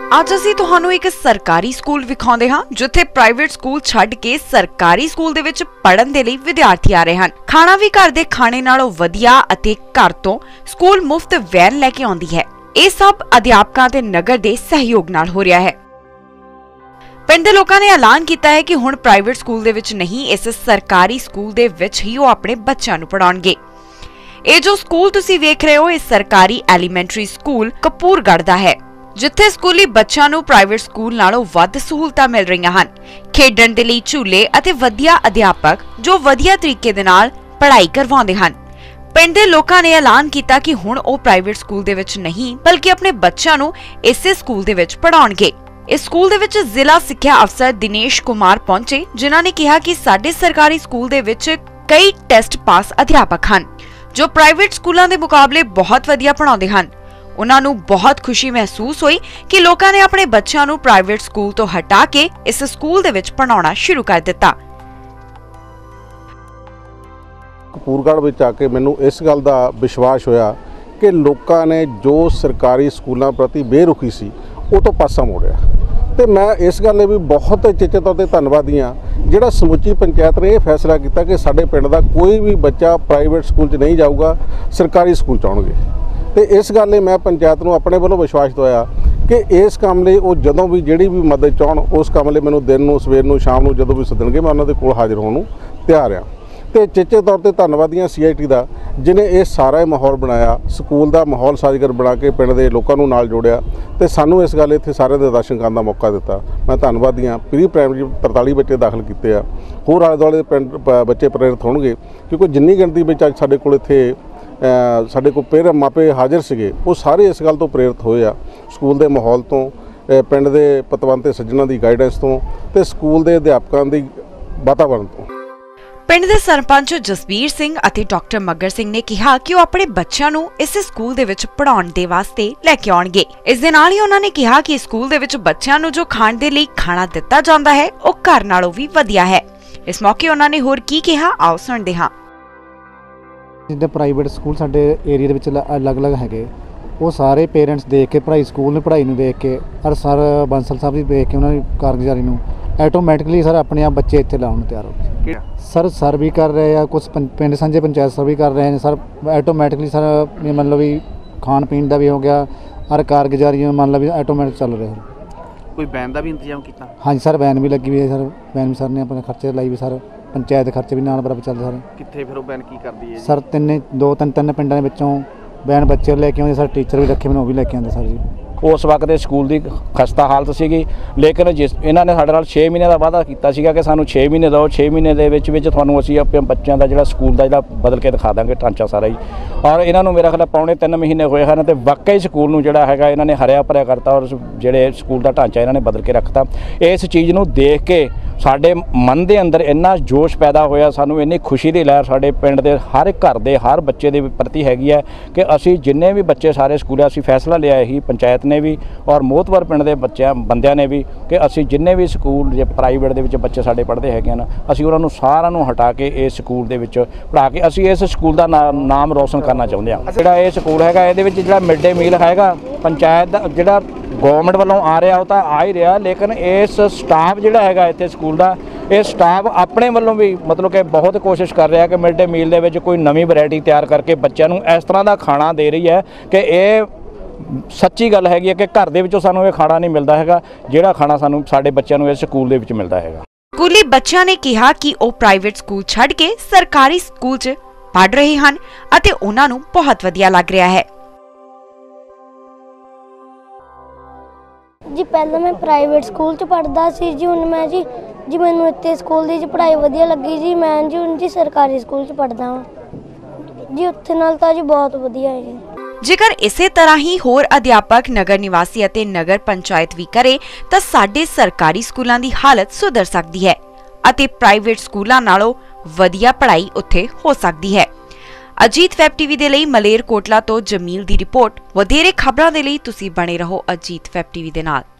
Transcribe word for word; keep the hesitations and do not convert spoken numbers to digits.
ਅੱਜ ਅਸੀਂ ਤੁਹਾਨੂੰ ਇੱਕ ਸਰਕਾਰੀ ਸਕੂਲ ਵਿਖਾਉਂਦੇ ਹਾਂ ਜਿੱਥੇ ਪ੍ਰਾਈਵੇਟ ਸਕੂਲ ਛੱਡ ਕੇ ਸਰਕਾਰੀ ਸਕੂਲ ਦੇ ਵਿੱਚ ਪੜ੍ਹਨ ਦੇ ਲਈ ਵਿਦਿਆਰਥੀ ਆ ਰਹੇ ਹਨ। ਖਾਣਾ ਵੀ ਘਰ ਦੇ ਖਾਣੇ ਨਾਲੋਂ ਵਧੀਆ ਅਤੇ ਘਰ ਤੋਂ ਸਕੂਲ ਮੁਫਤ ਵੈਨ ਲੈ ਕੇ ਆਉਂਦੀ ਹੈ। ਇਹ ਸਭ ਅਧਿਆਪਕਾਂ ਤੇ ਨਗਰ ਦੇ ਸਹਿਯੋਗ ਨਾਲ ਹੋ ਰਿਹਾ ਹੈ। ਪਿੰਡ ਦੇ ਲੋਕਾਂ ਨੇ ਐਲਾਨ ਕੀਤਾ ਹੈ ਕਿ ਹੁਣ ਪ੍ਰਾਈਵੇਟ ਸਕੂਲ ਦੇ ਵਿੱਚ ਨਹੀਂ, ਇਸ ਸਰਕਾਰੀ ਸਕੂਲ ਦੇ ਵਿੱਚ ਹੀ ਉਹ ਆਪਣੇ ਬੱਚਿਆਂ ਨੂੰ ਪੜ੍ਹਾਉਣਗੇ। ਇਹ ਜੋ ਸਕੂਲ ਤੁਸੀਂ ਵੇਖ ਰਹੇ ਹੋ, ਇਹ ਸਰਕਾਰੀ ਐਲੀਮੈਂਟਰੀ ਸਕੂਲ ਕਪੂਰਗੜ੍ਹ ਦਾ ਹੈ, ਜਿੱਥੇ ਸਕੂਲੀ ਬੱਚਿਆਂ ਨੂੰ ਪ੍ਰਾਈਵੇਟ ਸਕੂਲ ਨਾਲੋਂ ਵੱਧ ਸਹੂਲਤਾਂ ਮਿਲ ਰਹੀਆਂ ਹਨ। ਖੇਡਣ ਦੇ ਲਈ ਝੂਲੇ ਅਤੇ ਵਧੀਆ ਅਧਿਆਪਕ ਜੋ ਵਧੀਆ ਤਰੀਕੇ ਦੇ ਨਾਲ ਪੜ੍ਹਾਈ ਕਰਵਾਉਂਦੇ ਹਨ। ਪਿੰਡ ਦੇ ਲੋਕਾਂ ਨੇ ਐਲਾਨ ਕੀਤਾ ਕਿ ਹੁਣ ਉਹ ਪ੍ਰਾਈਵੇਟ ਸਕੂਲ ਦੇ ਵਿੱਚ ਨਹੀਂ ਬਲਕਿ ਆਪਣੇ ਬੱਚਿਆਂ ਨੂੰ ਇਸੇ ਸਕੂਲ ਦੇ ਵਿੱਚ ਪੜ੍ਹਾਉਣਗੇ। ਇਸ ਸਕੂਲ ਦੇ ਵਿੱਚ ਜ਼ਿਲ੍ਹਾ ਸਿੱਖਿਆ ਅਫਸਰ ਦਿਨੇਸ਼ ਕੁਮਾਰ ਪਹੁੰਚੇ, ਜਿਨ੍ਹਾਂ ਨੇ ਕਿਹਾ ਕਿ ਸਾਡੇ ਸਰਕਾਰੀ ਸਕੂਲ ਦੇ ਵਿੱਚ ਕਈ ਟੈਸਟ ਪਾਸ ਅਧਿਆਪਕ ਹਨ ਜੋ ਪ੍ਰਾਈਵੇਟ ਸਕੂਲਾਂ ਦੇ ਮੁਕਾਬਲੇ ਬਹੁਤ ਵਧੀਆ ਪੜ੍ਹਾਉਂਦੇ ਹਨ। ਉਹਨਾਂ ਨੂੰ ਬਹੁਤ ਖੁਸ਼ੀ ਮਹਿਸੂਸ ਹੋਈ ਕਿ ਲੋਕਾਂ ਨੇ ਆਪਣੇ ਬੱਚਿਆਂ ਨੂੰ ਪ੍ਰਾਈਵੇਟ ਸਕੂਲ ਤੋਂ ਹਟਾ ਕੇ ਇਸ ਸਕੂਲ ਦੇ ਵਿੱਚ ਪੜ੍ਹਾਉਣਾ ਸ਼ੁਰੂ ਕਰ ਦਿੱਤਾ। ਕਪੂਰਗੜ੍ਹ ਵਿੱਚ ਆ ਕੇ ਮੈਨੂੰ ਇਸ ਗੱਲ ਦਾ ਵਿਸ਼ਵਾਸ ਹੋਇਆ ਕਿ ਲੋਕਾਂ ਨੇ ਜੋ ਸਰਕਾਰੀ ਸਕੂਲਾਂ ਪ੍ਰਤੀ ਬੇਰੁਖੀ ਸੀ ਉਹ ਤੋਂ ਪਾਸਾ ਮੋੜਿਆ, ਤੇ ਮੈਂ ਇਸ ਗੱਲ ਲਈ ਵੀ ਬਹੁਤ ਚੇਚੇ ਤੌਰ ਤੇ ਧੰਨਵਾਦੀ ਹਾਂ ਜਿਹੜਾ ਸਮੁੱਚੀ ਪੰਚਾਇਤ ਨੇ ਇਹ ਫੈਸਲਾ ਕੀਤਾ ਕਿ ਸਾਡੇ ਪਿੰਡ ਦਾ ਕੋਈ ਵੀ ਬੱਚਾ ਪ੍ਰਾਈਵੇਟ ਸਕੂਲ 'ਚ ਨਹੀਂ ਜਾਊਗਾ, ਸਰਕਾਰੀ ਸਕੂਲ 'ਚ ਆਉਣਗੇ। ਤੇ ਇਸ ਗੱਲ ਲਈ ਮੈਂ ਪੰਚਾਇਤ ਨੂੰ ਆਪਣੇ ਵੱਲੋਂ ਵਿਸ਼ਵਾਸ ਦਵਾਇਆ ਕਿ ਇਸ ਕੰਮ ਲਈ ਉਹ ਜਦੋਂ ਵੀ ਜਿਹੜੀ ਵੀ ਮਦਦ ਚਾਹਣ ਉਸ ਕੰਮ ਲਈ ਮੈਨੂੰ ਦਿਨ ਨੂੰ, ਸਵੇਰ ਨੂੰ, ਸ਼ਾਮ ਨੂੰ ਜਦੋਂ ਵੀ ਸੱਦਣਗੇ ਮੈਂ ਉਹਨਾਂ ਦੇ ਕੋਲ ਹਾਜ਼ਰ ਹੋਣ ਨੂੰ ਤਿਆਰ ਹਾਂ। ਤੇ ਚੇਚੇ ਤੌਰ ਤੇ ਧੰਨਵਾਦੀਆਂ ਸੀ ਆਈ ਟੀ ਦਾ, ਜਿਹਨੇ ਇਹ ਸਾਰਾ ਮਾਹੌਲ ਬਣਾਇਆ, ਸਕੂਲ ਦਾ ਮਾਹੌਲ ਸਾਜ਼ਗਰ ਬਣਾ ਕੇ ਪਿੰਡ ਦੇ ਲੋਕਾਂ ਨੂੰ ਨਾਲ ਜੋੜਿਆ ਤੇ ਸਾਨੂੰ ਇਸ ਗੱਲ ਇੱਥੇ ਸਾਰੇ ਦੇ ਦਰਸ਼ਨ ਕਰਨ ਦਾ ਮੌਕਾ ਦਿੱਤਾ। ਮੈਂ ਧੰਨਵਾਦੀਆਂ। ਪ੍ਰੀ ਪ੍ਰਾਇਮਰੀ ਤਰਤਾਲੀ ਬੱਚੇ ਦਾਖਲ ਕੀਤੇ ਆ, ਹੋਰ ਆਲੇ ਦੁਆਲੇ ਦੇ ਪਿੰਡ ਬੱਚੇ ਪ੍ਰੇਰਿਤ ਹੋਣਗੇ ਕਿਉਂਕਿ ਜਿੰਨੀ ਗਿਣਤੀ ਵਿੱਚ ਅੱਜ ਸਾਡੇ ਕੋਲ ਇੱਥੇ ਸਾਡੇ ਕੋਲ ਪੇਰੈਂਟ ਮਾਪੇ ਹਾਜ਼ਰ ਸੀਗੇ ਉਹ ਸਾਰੇ ਇਸ ਗੱਲ ਤੋਂ ਪ੍ਰੇਰਿਤ ਹੋਏ ਆ, ਸਕੂਲ ਦੇ ਮਾਹੌਲ ਤੋਂ, ਪਿੰਡ ਦੇ ਪਤਵੰਤੇ ਸੱਜਣਾਂ ਦੀ ਗਾਈਡੈਂਸ ਤੋਂ ਤੇ ਸਕੂਲ ਦੇ ਅਧਿਆਪਕਾਂ ਦੀ ਵਾਤਾਵਰਣ ਤੋਂ। ਪਿੰਡ ਦੇ ਸਰਪੰਚ ਜਸਬੀਰ ਸਿੰਘ ਅਤੇ ਡਾਕਟਰ ਮੱਗਰ ਸਿੰਘ ਨੇ ਕਿਹਾ ਕਿ ਉਹ ਆਪਣੇ ਬੱਚਿਆਂ ਨੂੰ ਇਸ ਸਕੂਲ ਦੇ ਵਿੱਚ ਪੜ੍ਹਾਉਣ ਦੇ ਵਾਸਤੇ ਲੈ ਕੇ ਆਉਣਗੇ। ਇਸ ਦੇ ਨਾਲ ਹੀ ਉਹਨਾਂ ਨੇ ਕਿਹਾ ਕਿ ਸਕੂਲ ਦੇ ਵਿੱਚ ਬੱਚਿਆਂ ਨੂੰ ਜੋ ਖਾਣ ਦੇ ਲਈ ਖਾਣਾ ਦਿੱਤਾ ਜਾਂਦਾ ਹੈ ਉਹ ਘਰ ਨਾਲੋਂ ਵੀ ਵਧੀਆ ਹੈ। ਇਸ ਮੌਕੇ ਉਹਨਾਂ ਨੇ ਹੋਰ ਕੀ ਕਿਹਾ, ਆਓ ਸੁਣਦੇ ਹਾਂ। ਜਿੱਦਾਂ ਪ੍ਰਾਈਵੇਟ ਸਕੂਲ ਸਾਡੇ ਏਰੀਆ ਦੇ ਵਿੱਚ ਅਲੱਗ-ਅਲੱਗ ਹੈਗੇ, ਉਹ ਸਾਰੇ ਪੇਰੈਂਟਸ ਦੇਖ ਕੇ ਪੜ੍ਹਾਈ ਸਕੂਲ ਨੂੰ ਪੜ੍ਹਾਈ ਨੂੰ ਦੇਖ ਕੇ ਔਰ ਸਰ ਬਾਂਸਲ ਸਾਹਿਬ ਦੀ ਦੇਖ ਕੇ ਉਹਨਾਂ ਦੀ ਕਾਰਗੁਜ਼ਾਰੀ ਨੂੰ ਆਟੋਮੈਟਿਕਲੀ ਸਰ ਆਪਣੇ ਆਪ ਬੱਚੇ ਇੱਥੇ ਲਾਉਣ ਨੂੰ ਤਿਆਰ ਹੋ ਗਏ। ਸਰ ਸਰ ਵੀ ਕਰ ਰਹੇ ਆ, ਕੁਝ ਪਿੰਡ ਸਾਂਝੇ ਪੰਚਾਇਤ ਸਰ ਵੀ ਕਰ ਰਹੇ ਨੇ ਸਰ। ਆਟੋਮੈਟਿਕਲੀ ਸਰ ਮੰਨ ਲਓ ਵੀ ਖਾਣ ਪੀਣ ਦਾ ਵੀ ਹੋ ਗਿਆ ਔਰ ਕਾਰਗੁਜ਼ਾਰੀ ਮੰਨ ਲਓ ਵੀ ਆਟੋਮੈਟਿਕ ਚੱਲ ਰਿਹਾ। ਕੋਈ ਵੈਨ ਦਾ ਵੀ ਇੰਤਜ਼ਾਮ ਕੀਤਾ? ਹਾਂਜੀ ਸਰ, ਵੈਨ ਵੀ ਲੱਗੀ ਹੋਈ ਹੈ ਸਰ। ਵੈਨ ਵੀ ਸਰ ਨੇ ਆਪਣੇ ਖਰਚੇ ਲਾਈ ਵੀ ਸਰ, ਪੰਚਾਇਤ ਦੇ ਖਰਚੇ ਵੀ ਨਾਲ ਬਰਾਬਰ ਚੱਲਦੇ ਸਰ। ਕਿੱਥੇ ਫਿਰ ਉਹ ਵੈਨ ਕੀ ਕਰਦੀ ਹੈ ਸਰ? ਤਿੰਨੇ ਦੋ ਤਿੰਨ ਤਿੰਨ ਪਿੰਡਾਂ ਦੇ ਵਿੱਚੋਂ ਵੈਨ ਬੱਚੇ ਲੈ ਕੇ ਆਉਂਦੇ ਸਰ, ਟੀਚਰ ਵੀ ਰੱਖੇ ਮੈਨੂੰ ਉਹ ਵੀ ਲੈ ਕੇ ਆਉਂਦੇ ਸਰ ਜੀ। ਉਸ ਵਕਤ ਸਕੂਲ ਦੀ ਖਸਤਾ ਹਾਲਤ ਸੀਗੀ, ਲੇਕਿਨ ਜਿਸ ਇਹਨਾਂ ਨੇ ਸਾਡੇ ਨਾਲ ਛੇ ਮਹੀਨੇ ਦਾ ਵਾਅਦਾ ਕੀਤਾ ਸੀਗਾ ਕਿ ਸਾਨੂੰ ਛੇ ਮਹੀਨੇ ਦਿਓ, ਛੇ ਮਹੀਨੇ ਦੇ ਵਿੱਚ ਵਿੱਚ ਤੁਹਾਨੂੰ ਅਸੀਂ ਆਪਣੇ ਬੱਚਿਆਂ ਦਾ ਜਿਹੜਾ ਸਕੂਲ ਦਾ ਜਿਹੜਾ ਬਦਲ ਕੇ ਦਿਖਾ ਦਾਂਗੇ ਢਾਂਚਾ ਸਾਰਾ ਹੀ। ਔਰ ਇਹਨਾਂ ਨੂੰ ਮੇਰਾ ਖਿਆਲ ਪੌਣੇ ਤਿੰਨ ਮਹੀਨੇ ਹੋਏ ਹਨ ਤੇ ਵਾਕਈ ਸਕੂਲ ਨੂੰ ਜਿਹੜਾ ਹੈਗਾ ਇਹਨਾਂ ਨੇ ਹਰਿਆ ਭਰਿਆ ਕਰਤਾ ਔਰ ਜਿਹੜੇ ਸਕੂਲ ਦਾ ਢਾਂਚਾ ਇਹਨਾਂ ਨੇ ਬਦਲ ਕੇ ਰੱਖਤਾ। ਇਸ ਚੀਜ਼ ਨੂੰ ਦੇਖ ਕੇ ਸਾਡੇ ਮਨ ਦੇ ਅੰਦਰ ਇੰਨਾ ਜੋਸ਼ ਪੈਦਾ ਹੋਇਆ, ਸਾਨੂੰ ਇੰਨੀ ਖੁਸ਼ੀ ਦੀ ਲਹਿਰ ਸਾਡੇ ਪਿੰਡ ਦੇ ਹਰ ਇੱਕ ਘਰ ਦੇ ਹਰ ਬੱਚੇ ਦੇ ਪ੍ਰਤੀ ਹੈਗੀ ਹੈ ਕਿ ਅਸੀਂ ਜਿੰਨੇ ਵੀ ਬੱਚੇ ਸਾਰੇ ਸਕੂਲ ਅਸੀਂ ਫੈਸਲਾ ਲਿਆ ਹੀ ਪੰਚਾਇਤ ਨੇ ਵੀ ਔਰ ਮੋਹਤਵਰ ਪਿੰਡ ਦੇ ਬੱਚਿਆਂ ਬੰਦਿਆਂ ਨੇ ਵੀ ਕਿ ਅਸੀਂ ਜਿੰਨੇ ਵੀ ਸਕੂਲ ਜੇ ਪ੍ਰਾਈਵੇਟ ਦੇ ਵਿੱਚ ਬੱਚੇ ਸਾਡੇ ਪੜ੍ਹਦੇ ਹੈਗੇ ਹਨ, ਅਸੀਂ ਉਹਨਾਂ ਨੂੰ ਸਾਰਿਆਂ ਨੂੰ ਹਟਾ ਕੇ ਇਸ ਸਕੂਲ ਦੇ ਵਿੱਚ ਪੜ੍ਹਾ ਕੇ ਅਸੀਂ ਇਸ ਸਕੂਲ ਦਾ ਨਾਮ ਰੋਸ਼ਨ ਕਰਨਾ ਚਾਹੁੰਦੇ ਹਾਂ। ਜਿਹੜਾ ਇਹ ਸਕੂਲ ਹੈਗਾ ਇਹਦੇ ਵਿੱਚ ਜਿਹੜਾ ਮਿਡ ਡੇ ਮੀਲ ਹੈਗਾ ਪੰਚਾਇਤ ਦਾ ਜਿਹੜਾ ਗੌਰਮੈਂਟ ਵੱਲੋਂ ਆ ਰਿਹਾ ਉਹ ਤਾਂ ਆ ਹੀ ਰਿਹਾ, ਲੇਕਿਨ ਇਸ ਸਟਾਫ ਜਿਹੜਾ ਹੈਗਾ ਇੱਥੇ ਸਕੂਲ ਦਾ, ਇਹ ਸਟਾਫ ਆਪਣੇ ਵੱਲੋਂ ਵੀ ਮਤਲਬ ਕਿ ਬਹੁਤ ਕੋਸ਼ਿਸ਼ ਕਰ ਰਿਹਾ ਕਿ ਮਿਡ ਡੇ ਮੀਲ ਦੇ ਵਿੱਚ ਕੋਈ ਨਵੀਂ ਵੈਰਾਈਟੀ ਤਿਆਰ ਕਰਕੇ ਬੱਚਿਆਂ ਨੂੰ ਇਸ ਤਰ੍ਹਾਂ ਦਾ ਖਾਣਾ ਦੇ ਰਹੀ ਹੈ ਕਿ ਇਹ ਸੱਚੀ ਗੱਲ ਹੈਗੀ ਹੈ ਕਿ ਘਰ ਦੇ ਵਿੱਚੋਂ ਸਾਨੂੰ ਇਹ ਖਾਣਾ ਨਹੀਂ ਮਿਲਦਾ ਹੈਗਾ ਜਿਹੜਾ ਖਾਣਾ ਸਾਨੂੰ ਸਾਡੇ ਬੱਚਿਆਂ ਨੂੰ ਇਸ ਸਕੂਲ ਦੇ ਵਿੱਚ ਮਿਲਦਾ ਹੈਗਾ। ਸਕੂਲੀ ਬੱਚਿਆਂ ਨੇ ਕਿਹਾ ਕਿ ਉਹ ਪ੍ਰਾਈਵੇਟ ਸਕੂਲ ਛੱਡ ਕੇ ਸਰਕਾਰੀ ਸਕੂਲ 'ਚ ਪੜ੍ਹ ਰਹੇ ਹਨ ਅਤੇ ਉਹਨਾਂ ਨੂੰ ਬਹੁਤ ਵਧੀਆ ਲੱਗ ਰਿਹਾ ਹੈ। ਜੀ ਪਹਿਲਾਂ ਮੈਂ ਪ੍ਰਾਈਵੇਟ ਸਕੂਲ 'ਚ ਪੜ੍ਹਦਾ ਸੀ ਜੀ, ਹੁਣ ਮੈਂ ਜੀ ਜੀ ਮੈਨੂੰ ਇੱਥੇ ਸਕੂਲ ਦੀ ਪੜ੍ਹਾਈ ਵਧੀਆ ਲੱਗੀ ਜੀ, ਮੈਂ ਜੀ ਹੁਣ ਜੀ ਸਰਕਾਰੀ ਸਕੂਲ 'ਚ ਪੜ੍ਹਦਾ ਹਾਂ ਜੀ, ਉੱਥੇ ਨਾਲ ਤਾਂ ਜੀ ਬਹੁਤ ਵਧੀਆ ਹੈ ਜੀ। ਜੇਕਰ ਇਸੇ ਤਰ੍ਹਾਂ ਹੀ ਹੋਰ ਅਧਿਆਪਕ, ਨਗਰ ਨਿਵਾਸੀ ਅਤੇ ਨਗਰ ਪੰਚਾਇਤ ਵੀ ਕਰੇ ਤਾਂ ਸਾਡੇ ਸਰਕਾਰੀ ਸਕੂਲਾਂ ਦੀ ਹਾਲਤ ਸੁਧਰ ਸਕਦੀ ਹੈ ਅਤੇ ਪ੍ਰਾਈਵੇਟ ਸਕੂਲਾਂ ਨਾਲੋਂ ਵਧੀਆ ਪੜ੍ਹਾਈ ਉੱਥੇ ਹੋ ਸਕਦੀ ਹੈ। ਅਜੀਤ ਵੈਬ ਟੀਵੀ ਦੇ ਲਈ ਮਲੇਰ ਕੋਟਲਾ ਤੋਂ ਜਮੀਲ ਦੀ ਰਿਪੋਰਟ। ਵਧੇਰੇ ਖਬਰਾਂ ਦੇ ਲਈ ਤੁਸੀਂ ਬਣੇ ਰਹੋ ਅਜੀਤ ਵੈਬ ਟੀਵੀ ਦੇ ਨਾਲ।